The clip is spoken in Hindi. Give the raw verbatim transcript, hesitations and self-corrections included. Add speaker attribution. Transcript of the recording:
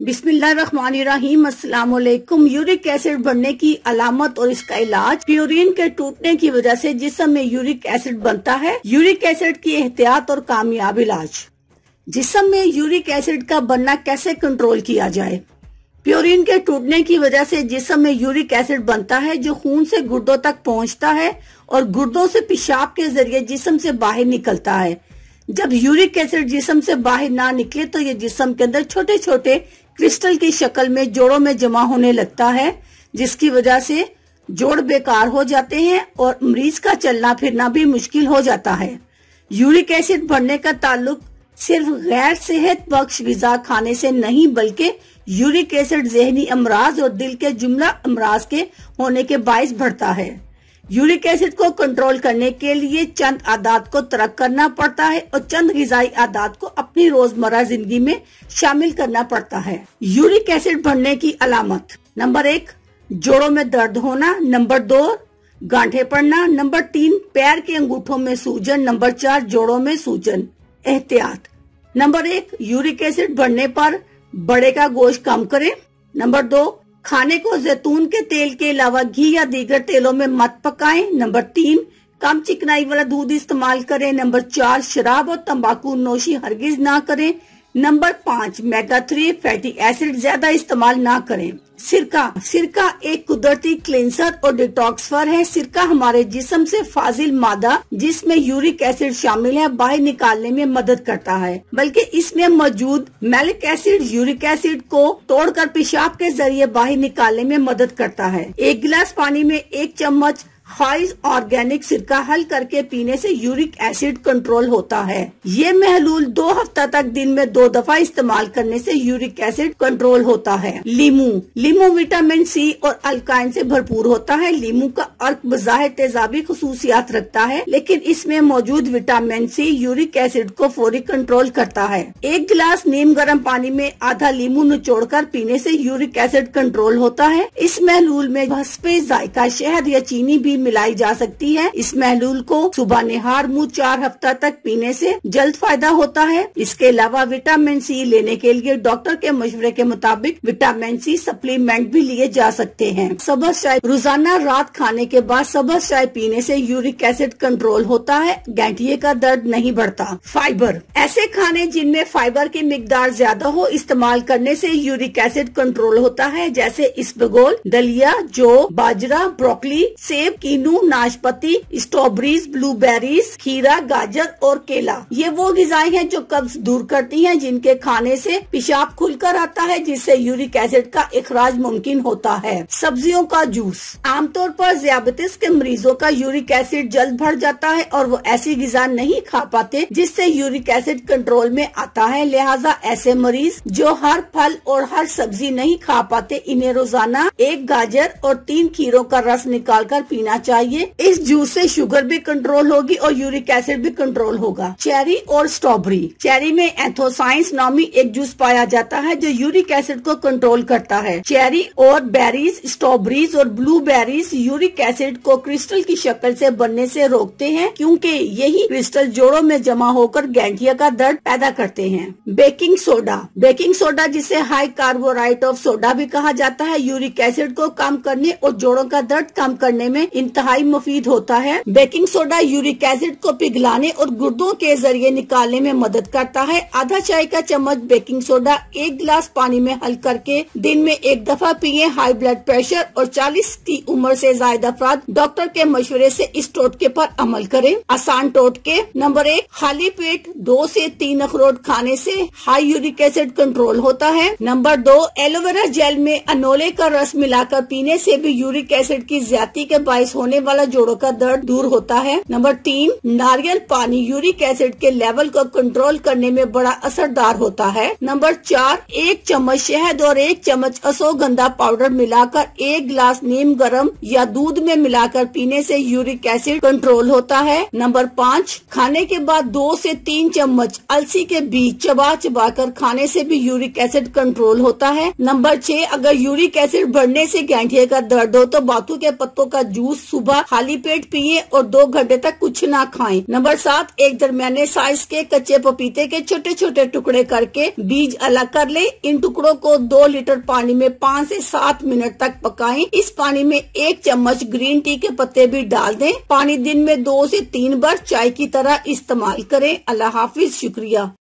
Speaker 1: बिस्मिल्लाहिर्रहमानिर्रहीम। अस्सलाम वालेकुम। यूरिक एसिड बढ़ने की अलामत और इसका इलाज। प्यूरिन के टूटने की वजह से जिस्म में यूरिक एसिड बनता है। यूरिक एसिड की एहतियात और कामयाब इलाज। जिस्म में यूरिक एसिड का बनना कैसे कंट्रोल किया जाए। प्यूरिन के टूटने की वजह से जिस्म में यूरिक एसिड बनता है जो खून से गुर्दों तक पहुंचता है और गुर्दों से पेशाब के जरिए जिस्म से बाहर निकलता है। जब यूरिक एसिड जिस्म से बाहर ना निकले तो ये जिस्म के अंदर छोटे छोटे क्रिस्टल की शक्ल में जोड़ों में जमा होने लगता है, जिसकी वजह से जोड़ बेकार हो जाते हैं और मरीज का चलना फिरना भी मुश्किल हो जाता है। यूरिक एसिड बढ़ने का ताल्लुक सिर्फ गैर सेहत बख्श ग़िज़ा खाने से नहीं, बल्कि यूरिक एसिड ज़हनी अमराज और दिल के जुमला अमराज के होने के बाइस बढ़ता है। यूरिक एसिड को कंट्रोल करने के लिए चंद आदात को तर्क करना पड़ता है और चंद ग़िज़ाई आदात को अपनी रोजमर्रा जिंदगी में शामिल करना पड़ता है। यूरिक एसिड बढ़ने की अलामत। नंबर एक, जोड़ों में दर्द होना। नंबर दो, गांठें पड़ना। नंबर तीन, पैर के अंगूठों में सूजन। नंबर चार, जोड़ों में सूजन। एहतियात। नंबर एक, यूरिक एसिड बढ़ने पर बड़े का गोश्त कम करें। नंबर दो, खाने को जैतून के तेल के अलावा घी या दीगर तेलों में मत पकाएं। नंबर तीन, कम चिकनाई वाला दूध इस्तेमाल करें। नंबर चार, शराब और तंबाकू नोशी हरगिज ना करें। नंबर पाँच, मेगा थ्री फैटी एसिड ज्यादा इस्तेमाल ना करें। सिरका। सिरका एक कुदरती क्लेंसर और डिटॉक्सफर है। सिरका हमारे जिस्म से फाजिल मादा जिसमें यूरिक एसिड शामिल है बाहर निकालने में मदद करता है, बल्कि इसमें मौजूद मैलिक एसिड यूरिक एसिड को तोड़कर पेशाब के जरिए बाहर निकालने में मदद करता है। एक गिलास पानी में एक चम्मच खाइज ऑर्गेनिक सिरका हल करके पीने से यूरिक एसिड कंट्रोल होता है। ये महलूल दो हफ्ता तक दिन में दो दफा इस्तेमाल करने से यूरिक एसिड कंट्रोल होता है। लीमू। लीमू विटामिन सी और अल्काइन से भरपूर होता है। लीमू का अर्क बज़ाहिर तेजाबी खुसूसियात रखता है, लेकिन इसमें मौजूद विटामिन सी यूरिक एसिड को फौरी कंट्रोल करता है। एक गिलास नीम गर्म पानी में आधा लीमू निचोड़ कर पीने से यूरिक एसिड कंट्रोल होता है। इस महलूल में भस्पे जायका शहद या चीनी भी मिलाई जा सकती है। इस महलूल को सुबह निहार मुँह चार हफ्ता तक पीने से जल्द फायदा होता है। इसके अलावा विटामिन सी लेने के लिए डॉक्टर के मशवरे के मुताबिक विटामिन सी सप्लीमेंट भी लिए जा सकते हैं। सब्ज़ चाय। रोजाना रात खाने के बाद सब्ज़ चाय पीने से यूरिक एसिड कंट्रोल होता है। गैंठिए का दर्द नहीं बढ़ता। फाइबर। ऐसे खाने जिनमें फाइबर की मिकदार ज्यादा हो इस्तेमाल करने से यूरिक एसिड कंट्रोल होता है, जैसे इसबगोल, दलिया, जौ, बाजरा, ब्रोकली, सेब, कीनू, नाशपाती, स्ट्रॉबेरीज, ब्लूबेरीज, खीरा, गाजर और केला। ये वो ग़िज़ाएं हैं जो कब्ज दूर करती हैं, जिनके खाने से पेशाब खुलकर आता है, जिससे यूरिक एसिड का इखराज मुमकिन होता है। सब्जियों का जूस। आमतौर पर ज़ियाबतीस के मरीजों का यूरिक एसिड जल्द बढ़ जाता है और वो ऐसी ग़िज़ा नहीं खा पाते जिससे यूरिक एसिड कंट्रोल में आता है। लिहाजा ऐसे मरीज जो हर फल और हर सब्जी नहीं खा पाते, इन्हें रोजाना एक गाजर और तीन खीरों का रस निकाल कर पीना चाहिए। इस जूस से शुगर भी कंट्रोल होगी और यूरिक एसिड भी कंट्रोल होगा। चेरी और स्ट्रॉबेरी। चेरी में एंथोसाइंस नामी एक जूस पाया जाता है जो यूरिक एसिड को कंट्रोल करता है। चेरी और बेरीज, स्ट्रॉबेरीज और ब्लूबेरीज यूरिक एसिड को क्रिस्टल की शक्ल से बनने से रोकते हैं, क्योंकि यही क्रिस्टल जोड़ों में जमा होकर गैंठिया का दर्द पैदा करते हैं। Baking soda. बेकिंग सोडा, जिसे हाई कार्बोहाइड्रेट ऑफ सोडा भी कहा जाता है, यूरिक एसिड को कम करने और जोड़ों का दर्द कम करने में इंतहाई मुफीद होता है। बेकिंग सोडा यूरिक एसिड को पिघलाने और गुर्दों के जरिए निकालने में मदद करता है। आधा चाय का चम्मच बेकिंग सोडा एक गिलास पानी में हल करके दिन में एक दफा पिए। हाई ब्लड प्रेशर और चालीस की उम्र से ज्यादा अफराद डॉक्टर के मशवरे से इस टोटके पर अमल करें। आसान टोटके। नंबर एक, खाली पेट दो से तीन अखरोट खाने से हाई यूरिक एसिड कंट्रोल होता है। नंबर दो, एलोवेरा जेल में अनोले का रस मिलाकर पीने से भी यूरिक एसिड की ज्यादती के बाइस होने वाला जोड़ों का दर्द दूर होता है। नंबर तीन, नारियल पानी यूरिक एसिड के लेवल को कंट्रोल करने में बड़ा असरदार होता है। नंबर चार, एक चम्मच शहद और एक चम्मच अश्वगंधा पाउडर मिलाकर एक गिलास नीम गर्म या दूध में मिलाकर पीने से यूरिक एसिड कंट्रोल होता है। नंबर पाँच, खाने के बाद दो से तीन चम्मच अलसी के बीज चबा चबा कर खाने से भी यूरिक एसिड कंट्रोल होता है। नंबर छह, अगर यूरिक एसिड बढ़ने से गैंठिए का दर्द हो तो बातू के पत्तों का जूस सुबह खाली पेट पिए और दो घंटे तक कुछ ना खाएं। नंबर सात, एक दरमियाने साइज के कच्चे पपीते के छोटे छोटे टुकड़े करके बीज अलग कर ले। इन टुकड़ों को दो लीटर पानी में पाँच से सात मिनट तक पकाएं। इस पानी में एक चम्मच ग्रीन टी के पत्ते भी डाल दें। पानी दिन में दो से तीन बार चाय की तरह इस्तेमाल करें। अल्लाह हाफिज, शुक्रिया।